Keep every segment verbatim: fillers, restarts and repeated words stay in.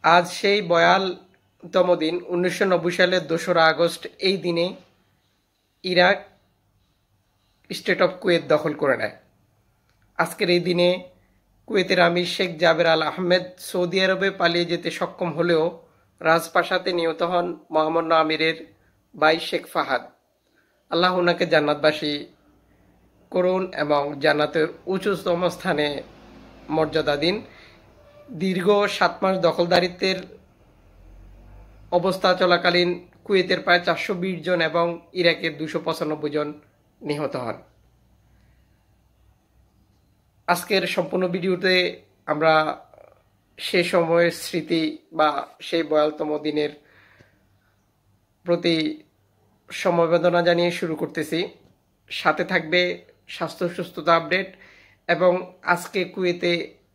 আজ সেই বয়ালতম দিন। উনিশশো নব্বই সালের দোসরা আগস্ট এই দিনে ইরাক স্টেট অফ কুয়েত দখল করে নেয়। আজকের এই দিনে কুয়েতের আমির Sheikh Jaber Al Ahmed Saudi আরবে পালিয়ে যেতে সক্ষম হলেও রাজপ্রাসাদে নিহত হন মহামান্য আমিরের ভাই শেখ ফাহাদ। আল্লাহ ওনাকে জান্নাতবাসী করুন এবং জান্নাতের উঁচুতম স্থানে মর্যাদা দিন। দীর্ঘ সাত মাস দখলদারিত্বের অবস্থা চলাকালীন কুয়েতের প্রায় চারশো বিশ জন এবং ইরাকের দুশো পঁচানব্বই জন নিহত হন। আজকের সম্পূর্ণ ভিডিওতে আমরা সে সময়ের স্মৃতি বা সেই বয়ালতম দিনের প্রতি সমবেদনা জানিয়ে শুরু করতেছি। সাথে থাকবে স্বাস্থ্য সুস্থতা আপডেট এবং আজকে কুয়েতে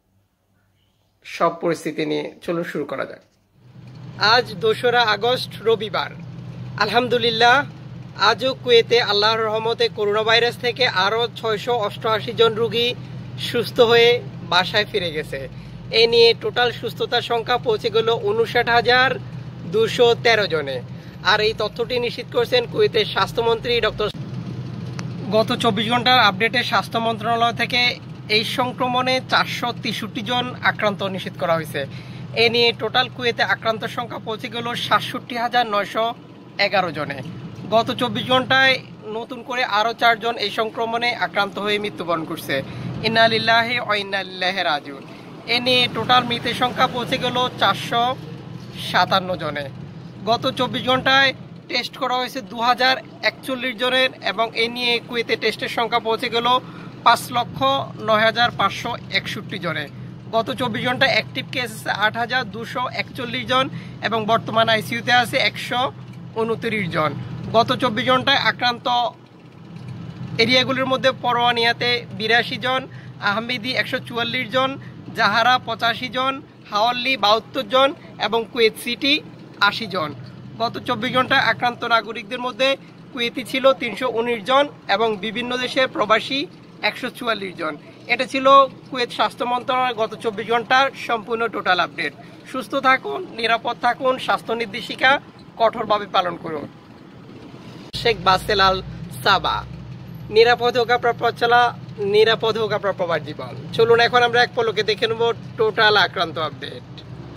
সব পরিস্থিতি নিয়ে চলুন শুরু করা যাক। আজ দোসরা আগস্ট রবিবার। আলহামদুলিল্লাহ, আজও কুয়েতে আল্লাহর রহমতে করোনা ভাইরাস থেকে আরও ছয়শো অষ্টআশি জন রোগী সুস্থ হয়ে বাসায় ফিরে গেছে। এ নিয়ে টোটাল সুস্থতার সংখ্যা পৌঁছে গেল উনষাট হাজার দুশো তেরো জনে। আর এই তথ্যটি নিশ্চিত করেছেন কুয়েতের স্বাস্থ্যমন্ত্রী ডক্টর। গত চব্বিশ ঘন্টার আপডেটে স্বাস্থ্য মন্ত্রণালয় থেকে এই সংক্রমণে চারশো তেষট্টি জন আক্রান্ত নিশ্চিত করা হয়েছে। এ নিয়ে টোটাল কুয়েতে আক্রান্ত সংখ্যা পৌঁছে গেল সাতষট্টি হাজার নয়শো এগারো জনে। গত চব্বিশ ঘন্টায় নতুন করে আরও চারজন এই সংক্রমণে আক্রান্ত হয়ে মৃত্যুবরণ করছে। ইন্না লিল্লাহি ওয়া ইন্না ইলাইহি রাজিউন। এ নিয়ে টোটাল মৃতের সংখ্যা পৌঁছে গেল চারশো সাতান্ন জনে। গত চব্বিশ ঘন্টায় টেস্ট করা হয়েছে দু হাজার একচল্লিশ জনের এবং এ নিয়ে কুয়েতে টেস্টের সংখ্যা পৌঁছে গেল পাঁচ লক্ষ নয় হাজার পাঁচশো একষট্টি জনে। গত চব্বিশ ঘন্টায় অ্যাক্টিভ কেস আছে আট হাজার দুশো একচল্লিশ জন এবং বর্তমান আইসিইউতে আছে একশো উনত্রিশ জন। গত চব্বিশ ঘন্টায় আক্রান্ত এরিয়াগুলির মধ্যে পরোয়ানিয়াতে বিরাশি জন, আহমেদি একশো চুয়াল্লিশ জন, জাহারা পঁচাশি জন, হাওয়াল্লি বাহাত্তর জন এবং কুয়েত সিটি আশি জন। গত চব্বিশ ঘন্টায় আক্রান্ত নাগরিকদের মধ্যে কুয়েতি ছিল তিনশো উনিশ জন এবং বিভিন্ন দেশের প্রবাসী একশো চুয়াল্লিশ জন। এটা ছিল কুয়েত স্বাস্থ্য মন্ত্রণালয়ের গত চব্বিশ ঘন্টার সম্পূর্ণ টোটাল আপডেট। সুস্থ থাকুন, নিরাপদ থাকুন, স্বাস্থ্য নির্দেশিকা কঠোরভাবে পালন করুন। শেখ বাসেল আল সাবা, নিরাপদ হোক আপনার পথ চলা, নিরাপদ হোক আপনার প্রবাস জীবন। চলুন এখন আমরা এক পলকে দেখে নেব টোটাল আক্রান্ত আপডেট।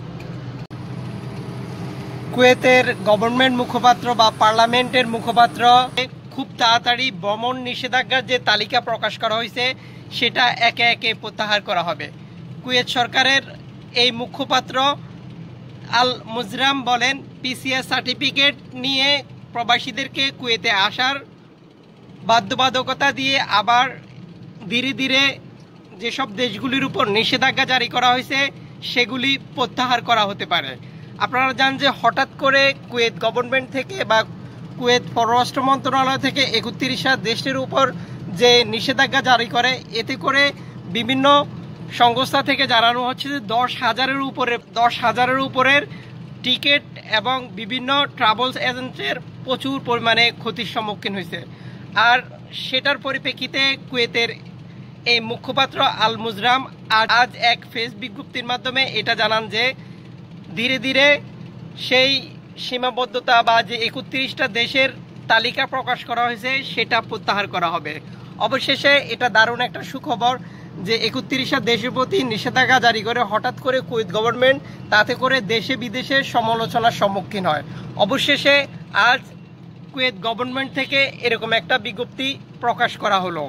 কুয়েতের গভর্নমেন্ট মুখপাত্র বা পার্লামেন্টের মুখপাত্র খুব তাড়াতাড়ি ভ্রমণ নিষেধাজ্ঞার যে তালিকা প্রকাশ করা হয়েছে সেটা একে একে প্রত্যাহার করা হবে। কুয়েত সরকারের এই মুখপাত্র আল মুজরাম বলেন, পিসিআর সার্টিফিকেট নিয়ে প্রবাসীদেরকে কুয়েতে আসার বাধ্যবাধকতা দিয়ে আবার ধীরে ধীরে যেসব দেশগুলির উপর নিষেধাজ্ঞা জারি করা হয়েছে সেগুলি প্রত্যাহার করা হতে পারে। আপনারা জানেন যে হঠাৎ করে কুয়েত গভর্নমেন্ট থেকে বা কুয়েত পররাষ্ট্র মন্ত্রণালয় থেকে একত্রিশটা দেশের উপর যে নিষেধাজ্ঞা জারি করে, এতে করে বিভিন্ন সংস্থা থেকে জানানো হচ্ছে যে দশ হাজারের উপরে দশ হাজারের উপরের টিকিট এবং বিভিন্ন ট্রাভেলস এজেন্টের প্রচুর পরিমাণে ক্ষতির সম্মুখীন হয়েছে। আর সেটার পরিপ্রেক্ষিতে কুয়েতের এই মুখপাত্র আল মুজরাম আজ এক ফেস বিজ্ঞপ্তির মাধ্যমে এটা জানান যে ধীরে ধীরে সেই সীমাবদ্ধতা বা যে একত্রিশটা দেশের তালিকা প্রকাশ করা হয়েছে সেটা প্রত্যাহার করা হবে। অবশেষে এটা দারুণ একটা সুখবর যে একত্রিশটা দেশের প্রতি নিষেধাজ্ঞা জারি করে হঠাৎ করে কুয়েত গভর্নমেন্ট তাতে করে দেশে বিদেশে সমালোচনার সম্মুখীন হয়। অবশেষে আজ কুয়েত গভর্নমেন্ট থেকে এরকম একটা বিজ্ঞপ্তি প্রকাশ করা হলো।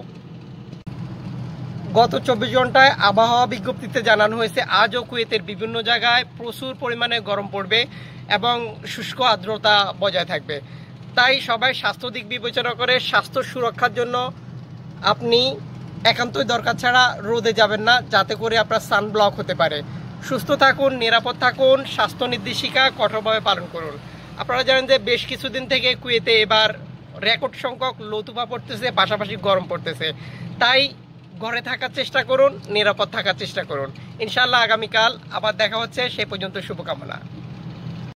গত চব্বিশ ঘন্টায় আবহাওয়া বিজ্ঞপ্তিতে জানানো হয়েছে আজও কুয়েতের বিভিন্ন জায়গায় প্রচুর পরিমাণে গরম পড়বে এবং শুষ্ক আর্দ্রতা বজায় থাকবে। তাই সবাই স্বাস্থ্য দিক বিবেচনা করে স্বাস্থ্য সুরক্ষার জন্য আপনি একান্তই দরকার ছাড়া রোদে যাবেন না, যাতে করে আপনার সানব্লক হতে পারে। সুস্থ থাকুন, নিরাপদ থাকুন, স্বাস্থ্য নির্দেশিকা কঠোরভাবে পালন করুন। আপনারা জানেন যে বেশ কিছুদিন থেকে কুয়েতে এবার রেকর্ড সংখ্যক লৌতুফা পড়তেছে, পাশাপাশি গরম পড়তেছে। তাই ঘরে থাকার চেষ্টা করুন, নিরাপদ থাকার চেষ্টা করুন। ইনশাআল্লাহ আগামীকাল আবার দেখা হচ্ছে, সে পর্যন্ত শুভকামনা।